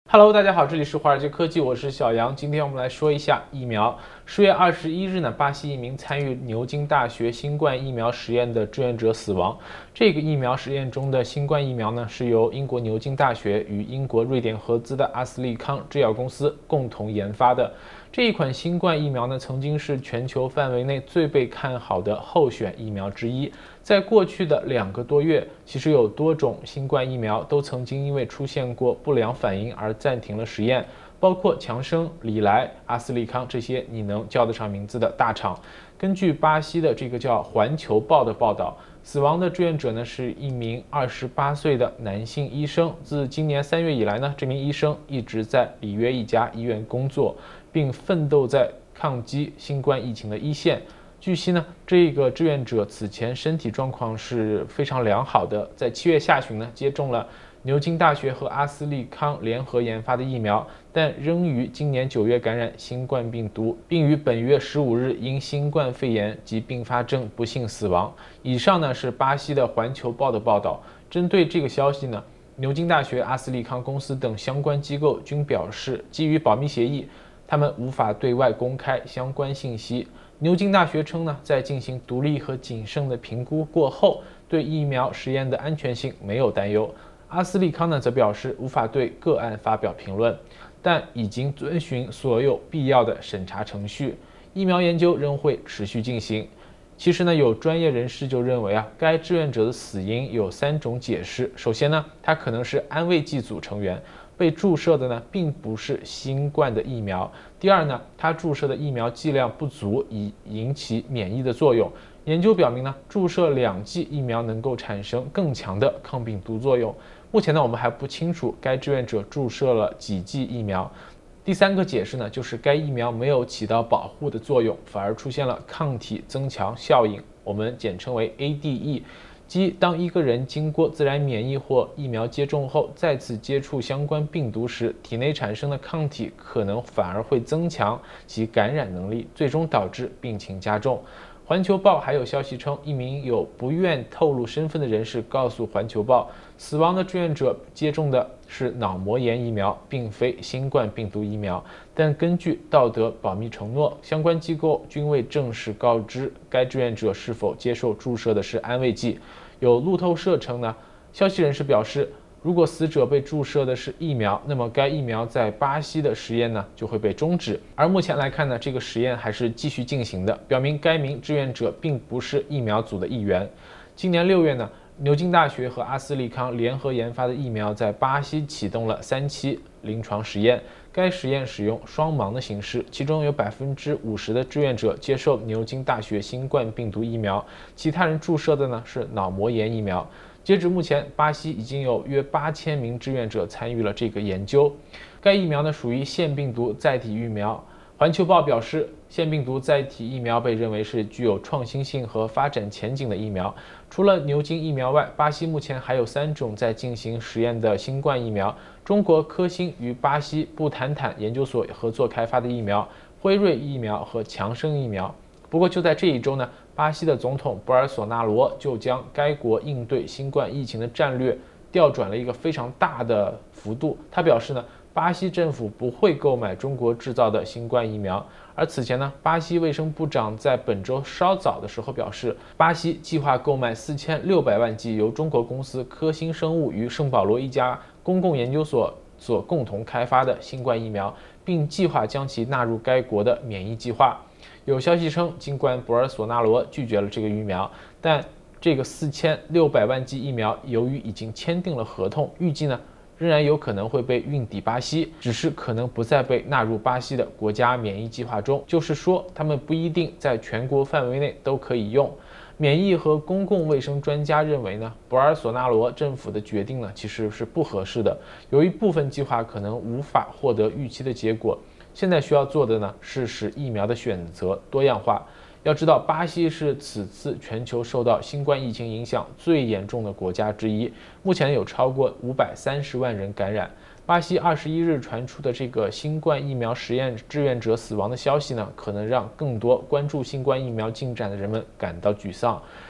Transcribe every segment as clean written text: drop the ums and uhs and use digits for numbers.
Hello，大家好，这里是华尔街科技，我是小杨。今天我们来说一下疫苗。10月21日呢，巴西一名参与牛津大学新冠疫苗实验的志愿者死亡。这个疫苗实验中的新冠疫苗呢，是由英国牛津大学与英国瑞典合资的阿斯利康制药公司共同研发的。这一款新冠疫苗呢，曾经是全球范围内最被看好的候选疫苗之一。在过去的2个多月，其实有多种新冠疫苗都曾经因为出现过不良反应而暂停了实验，包括强生、礼来、阿斯利康这些你能叫得上名字的大厂。根据巴西的这个叫《环球报》的报道，死亡的志愿者呢是一名28岁的男性医生。自今年3月以来呢，这名医生一直在里约一家医院工作，并奋斗在抗击新冠疫情的一线。据悉呢，这个志愿者此前身体状况是非常良好的，在7月下旬呢接种了牛津大学和阿斯利康联合研发的疫苗，但仍于今年9月感染新冠病毒，并于本月15日因新冠肺炎及并发症不幸死亡。以上呢是巴西的《环球报》的报道。针对这个消息呢，牛津大学、阿斯利康公司等相关机构均表示，基于保密协议，他们无法对外公开相关信息。牛津大学称呢，在进行独立和谨慎的评估过后，对疫苗实验的安全性没有担忧。阿斯利康呢则表示无法对个案发表评论，但已经遵循所有必要的审查程序。疫苗研究仍会持续进行。其实呢，有专业人士就认为该志愿者的死因有3种解释。首先呢，他可能是安慰剂组成员。被注射的呢，并不是新冠的疫苗。第二呢，他注射的疫苗剂量不足以引起免疫的作用。研究表明呢，注射2剂疫苗能够产生更强的抗病毒作用。目前呢，我们还不清楚该志愿者注射了几剂疫苗。第3个解释呢，就是该疫苗没有起到保护的作用，反而出现了抗体增强效应，我们简称为 ADE。即当一个人经过自然免疫或疫苗接种后，再次接触相关病毒时，体内产生的抗体可能反而会增强其感染能力，最终导致病情加重。环球报还有消息称，一名有不愿透露身份的人士告诉环球报，死亡的志愿者接种的是脑膜炎疫苗，并非新冠病毒疫苗。但根据道德保密承诺，相关机构均未正式告知该志愿者是否接受注射的是安慰剂。有路透社称呢，消息人士表示，如果死者被注射的是疫苗，那么该疫苗在巴西的实验呢就会被终止。而目前来看呢，这个实验还是继续进行的，表明该名志愿者并不是疫苗组的一员。今年6月呢，牛津大学和阿斯利康联合研发的疫苗在巴西启动了3期临床实验。该实验使用双盲的形式，其中有50%的志愿者接受牛津大学新冠病毒疫苗，其他人注射的呢是脑膜炎疫苗。截止目前，巴西已经有约8000名志愿者参与了这个研究。该疫苗呢属于腺病毒载体疫苗。环球报表示，腺病毒载体疫苗被认为是具有创新性和发展前景的疫苗。除了牛津疫苗外，巴西目前还有3种在进行实验的新冠疫苗。中国科兴与巴西布坦坦研究所合作开发的疫苗，辉瑞疫苗和强生疫苗。不过就在这一周呢，巴西的总统博尔索纳罗就将该国应对新冠疫情的战略调转了一个非常大的幅度。他表示呢，巴西政府不会购买中国制造的新冠疫苗。而此前呢，巴西卫生部长在本周稍早的时候表示，巴西计划购买4600万剂由中国公司科兴生物与圣保罗一家公共研究所共同开发的新冠疫苗，并计划将其纳入该国的免疫计划。有消息称，尽管博尔索纳罗拒绝了这个疫苗，但这个4600万剂疫苗由于已经签订了合同，预计呢仍然有可能会被运抵巴西，只是可能不再被纳入巴西的国家免疫计划中，就是说他们不一定在全国范围内都可以用。免疫和公共卫生专家认为呢，博尔索纳罗政府的决定呢其实是不合适的，由于部分计划可能无法获得预期的结果。现在需要做的呢是使疫苗的选择多样化。要知道，巴西是此次全球受到新冠疫情影响最严重的国家之一，目前有超过530万人感染。巴西21日传出的这个新冠疫苗实验志愿者死亡的消息呢，可能让更多关注新冠疫苗进展的人们感到沮丧。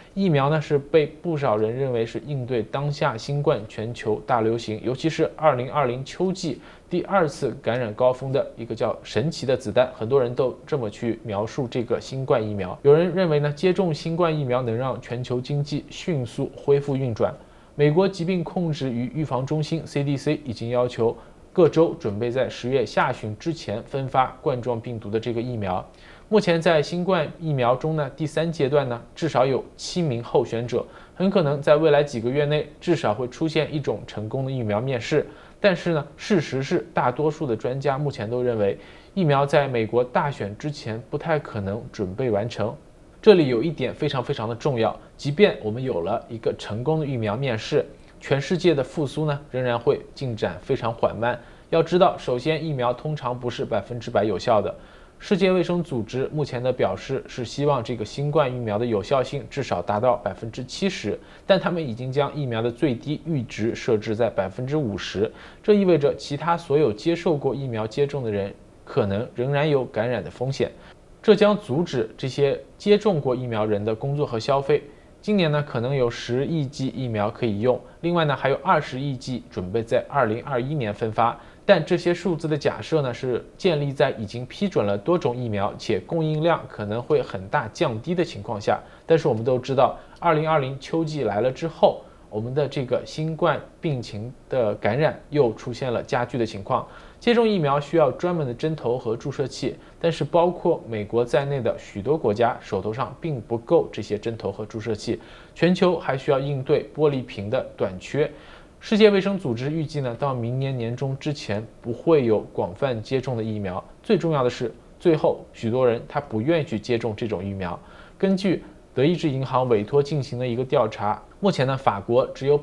疫苗呢是被不少人认为是应对当下新冠全球大流行，尤其是2020秋季第2次感染高峰的一个叫神奇的子弹，很多人都这么去描述这个新冠疫苗。有人认为呢，接种新冠疫苗能让全球经济迅速恢复运转。美国疾病控制与预防中心 CDC 已经要求各州准备在10月下旬之前分发冠状病毒的这个疫苗。目前在新冠疫苗中呢，第3阶段呢，至少有7名候选者，很可能在未来几个月内至少会出现一种成功的疫苗面世。但是呢，事实是大多数的专家目前都认为，疫苗在美国大选之前不太可能准备完成。这里有一点非常的重要，即便我们有了一个成功的疫苗面世，全世界的复苏呢，仍然会进展非常缓慢。要知道，首先疫苗通常不是100%有效的。世界卫生组织目前的表示是希望这个新冠疫苗的有效性至少达到70%，但他们已经将疫苗的最低阈值设置在50%，这意味着其他所有接受过疫苗接种的人可能仍然有感染的风险，这将阻止这些接种过疫苗人的工作和消费。今年呢，可能有10亿剂疫苗可以用，另外呢，还有20亿剂准备在2021年分发。但这些数字的假设呢，是建立在已经批准了多种疫苗且供应量可能会很大降低的情况下。但是我们都知道，2020秋季来了之后，我们的这个新冠病情的感染又出现了加剧的情况。接种疫苗需要专门的针头和注射器，但是包括美国在内的许多国家手头上并不够这些针头和注射器，全球还需要应对玻璃瓶的短缺。世界卫生组织预计呢，到明年年中之前不会有广泛接种的疫苗。最重要的是，最后许多人他不愿意去接种这种疫苗。根据德意志银行委托进行的一个调查，目前呢，法国只有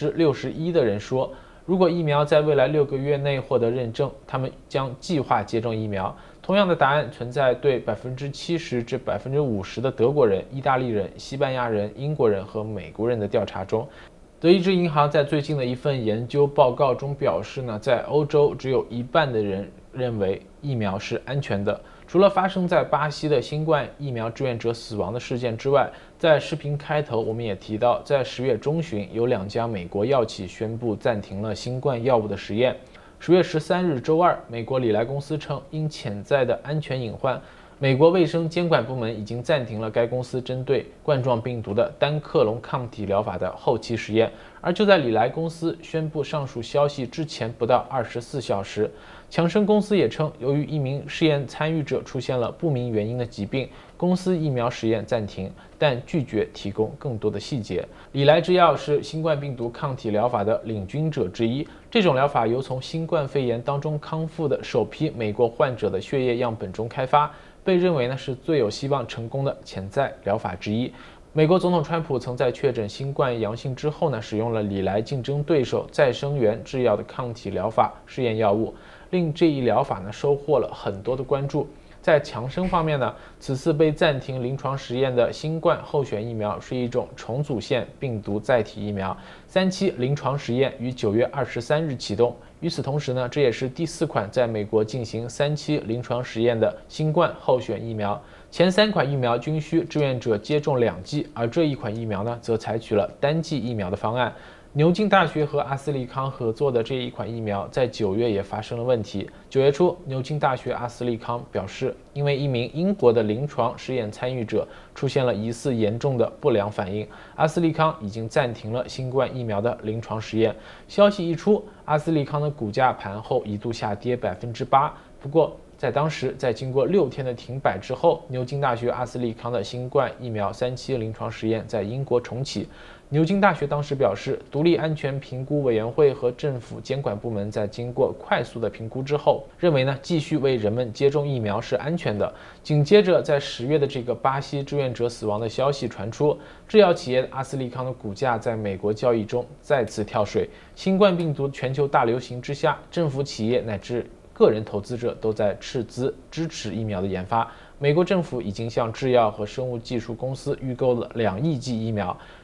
61%的人说，如果疫苗在未来6个月内获得认证，他们将计划接种疫苗。同样的答案存在对70%至50%的德国人、意大利人、西班牙人、英国人和美国人的调查中。德意志银行在最近的一份研究报告中表示呢，在欧洲只有1半的人认为疫苗是安全的。除了发生在巴西的新冠疫苗志愿者死亡的事件之外，在视频开头我们也提到，在10月中旬，有2家美国药企宣布暂停了新冠药物的实验。10月13日周二，美国礼来公司称，因潜在的安全隐患，美国卫生监管部门已经暂停了该公司针对冠状病毒的单克隆抗体疗法的后期实验。而就在礼来公司宣布上述消息之前不到24小时，强生公司也称，由于一名试验参与者出现了不明原因的疾病，公司疫苗实验暂停，但拒绝提供更多的细节。礼来制药是新冠病毒抗体疗法的领军者之一，这种疗法由从新冠肺炎当中康复的首批美国患者的血液样本中开发，被认为呢是最有希望成功的潜在疗法之一。美国总统川普曾在确诊新冠阳性之后呢，使用了礼来竞争对手再生元制药的抗体疗法试验药物，令这一疗法呢收获了很多的关注。在强生方面呢，此次被暂停临床实验的新冠候选疫苗是一种重组线病毒载体疫苗，3期临床实验于9月23日启动。与此同时呢，这也是第4款在美国进行3期临床实验的新冠候选疫苗。前3款疫苗均需志愿者接种2剂，而这一款疫苗呢，则采取了单剂疫苗的方案。牛津大学和阿斯利康合作的这一款疫苗在9月也发生了问题。9月初，牛津大学阿斯利康表示，因为一名英国的临床试验参与者出现了疑似严重的不良反应，阿斯利康已经暂停了新冠疫苗的临床实验。消息一出，阿斯利康的股价盘后一度下跌8%。不过，在当时，在经过6天的停摆之后，牛津大学阿斯利康的新冠疫苗3期临床实验在英国重启。牛津大学当时表示，独立安全评估委员会和政府监管部门在经过快速的评估之后，认为呢继续为人们接种疫苗是安全的。紧接着，在10月的这个巴西志愿者死亡的消息传出，制药企业阿斯利康的股价在美国交易中再次跳水。新冠病毒全球大流行之下，政府、企业乃至个人投资者都在斥资支持疫苗的研发。美国政府已经向制药和生物技术公司预购了2亿剂疫苗。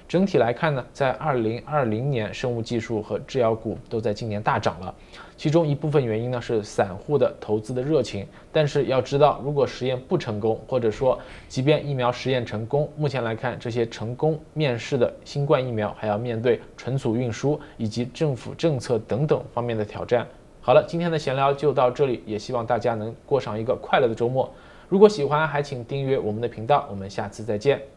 整体来看呢，在2020年，生物技术和制药股都在今年大涨了。其中一部分原因呢是散户的投资的热情，但是要知道，如果实验不成功，或者说即便疫苗实验成功，目前来看，这些成功面世的新冠疫苗还要面对存储运输以及政府政策等等方面的挑战。好了，今天的闲聊就到这里，也希望大家能过上一个快乐的周末。如果喜欢，还请订阅我们的频道，我们下次再见。